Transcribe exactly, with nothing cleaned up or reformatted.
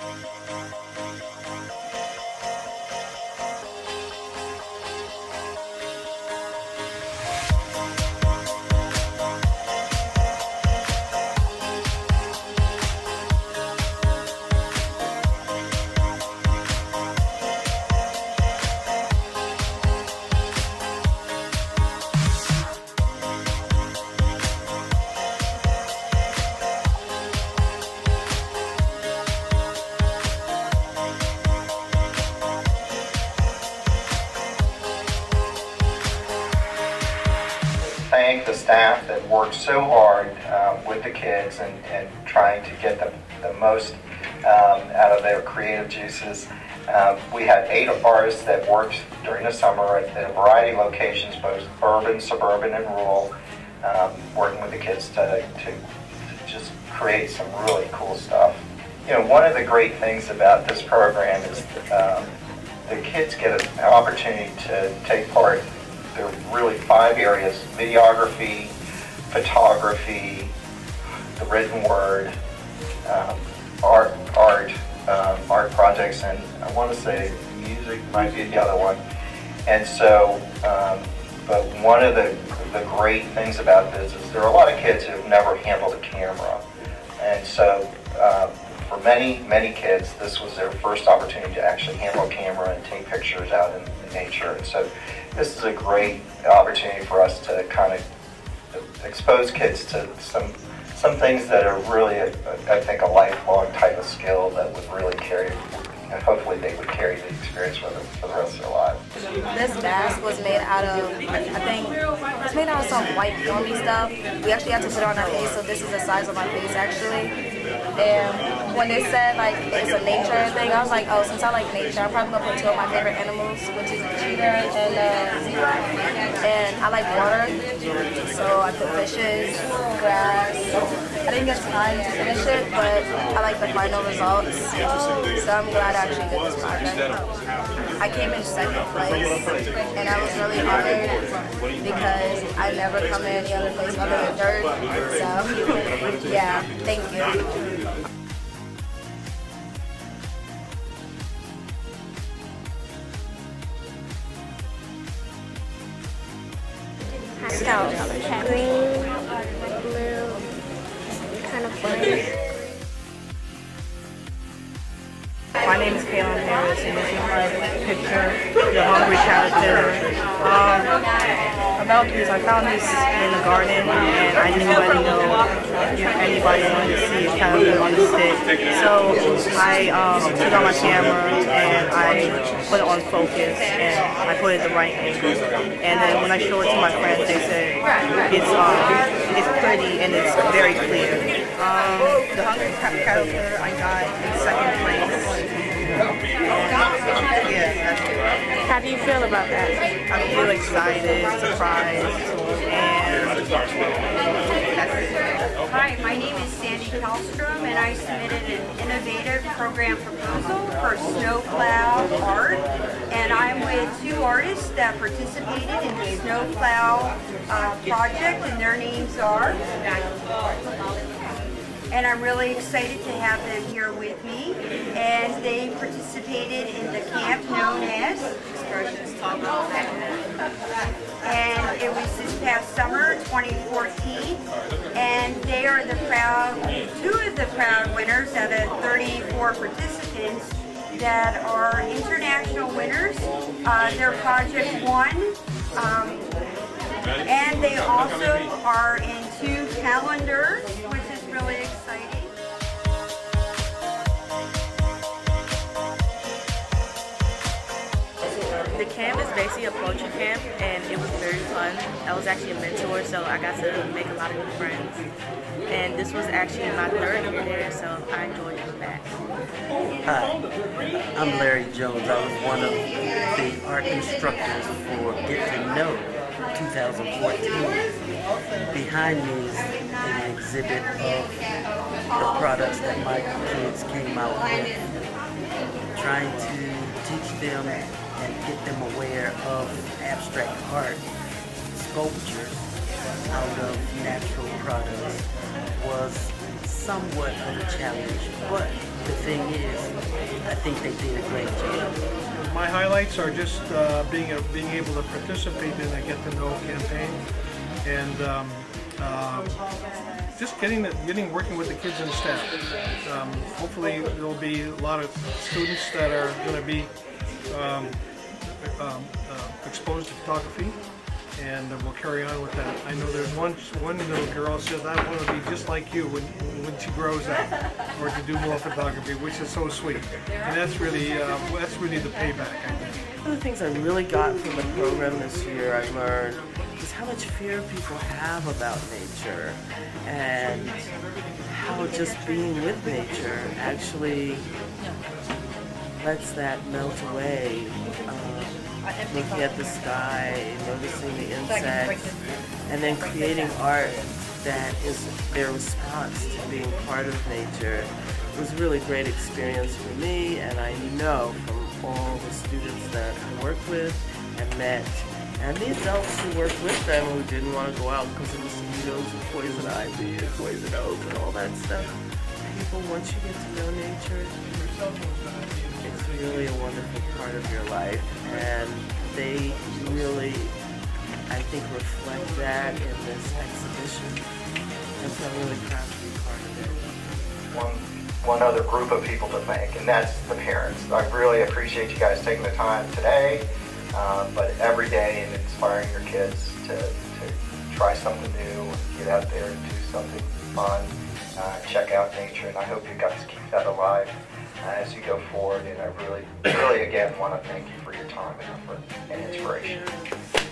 Thank the staff that worked so hard uh, with the kids and, and trying to get the, the most um, out of their creative juices. Um, we had eight artists that worked during the summer at, at a variety of locations, both urban, suburban, and rural, um, working with the kids to, to, to just create some really cool stuff. You know, one of the great things about this program is um, the kids get an opportunity to take part. There are really five areas: videography, photography, the written word, um, art, art, um, art projects, and I want to say music might be the other one. And so, um, but one of the, the great things about this is there are a lot of kids who have never handled a camera. And so um, for many, many kids, this was their first opportunity to actually handle a camera and take pictures out in, in nature. And so this is a great opportunity for us to kind of expose kids to some some things that are really, a, a, I think, a lifelong type of skill that would really carry, and hopefully they would carry the experience with them for the rest of their lives. This mask was made out of, I think, it's made out of some white filmy stuff. We actually had to put it on our face, so this is the size of my face actually. And when they said like it's a nature thing, I was like, oh, since I like nature, I'm probably gonna put two of my favorite animals, which is a cheetah and a zebra. And I like water, so I put fishes, grass. I didn't get time to finish it, but I like the final results. So I'm glad I actually did this project. I came in second place, and I was really honored because I never come in any other place other than third. So yeah, thank you. Scout. Green, blue, kind of orange. My name is Kaylin Harris, and this is my picture, The Hungry Caterpillar. Um, about this, I found this in the garden, and I didn't really know if anybody wanted to see a caterpillar on the stick. So I um, took out my camera, and I put it on focus, and I put it at the right angle. And then when I showed it to my friends, they said it's, um, it's pretty and it's very clear. Um, the Hungry Caterpillar I got in second place. Yeah, how do you feel about that? I feel excited, surprised, and that's it. Hi, my name is Sandy Kallstrom, and I submitted an innovative program proposal for snowplow art. And I'm with two artists that participated in the snowplow uh, project, and their names are. And I'm really excited to have them here with me. And they participated in the camp known as Expressions Talk. And it was this past summer, twenty fourteen. And they are the proud, two of the proud winners out of thirty-four participants that are international winners. Uh, their project won. Um, and they also are in two calendars, which is really exciting. The camp is basically a poetry camp, and it was very fun. I was actually a mentor, so I got to make a lot of new friends. And this was actually my third year there, so I enjoyed coming back. Hi, I'm Larry Jones. I was one of the art instructors for Get to Know two thousand fourteen. Behind me is an exhibit of the products that my kids came out with, trying to teach them and get them aware of abstract art, sculpture, out of natural products was somewhat of a challenge, but the thing is, I think they did a great job. My highlights are just uh, being a, being able to participate in a Get to Know campaign, and um, um, just getting the, getting working with the kids and the staff. Um, hopefully, there will be a lot of students that are going to be um, um, uh, exposed to photography, and we'll carry on with that. I know there's one one little girl says, "I want to be just like you when when she grows up, or to do more photography," which is so sweet. And that's really uh, that's really the payback, I think. One of the things I really got from the program this year, I learned, is how much fear people have about nature, and how just being with nature actually lets that melt away. Um, looking at the sky, noticing the insects, and then creating art that is their response to being part of nature. It was a really great experience for me, and I know from all the students that I worked with and met, and the adults who worked with them who didn't want to go out because of mosquitoes and poison ivy and poison oak and all that stuff. People, once you get to know nature, it's really a wonderful part of your life, and they really, I think, reflect that in this exhibition, and so I'm really proud to be part of it. One, one other group of people to thank, and that's the parents. I really appreciate you guys taking the time today, uh, but every day, and inspiring your kids to, to try something new, get out there and do something fun, uh, check out nature, and I hope you guys keep that alive uh, as you go forward. And I really, really again want to thank you for your time and effort and inspiration.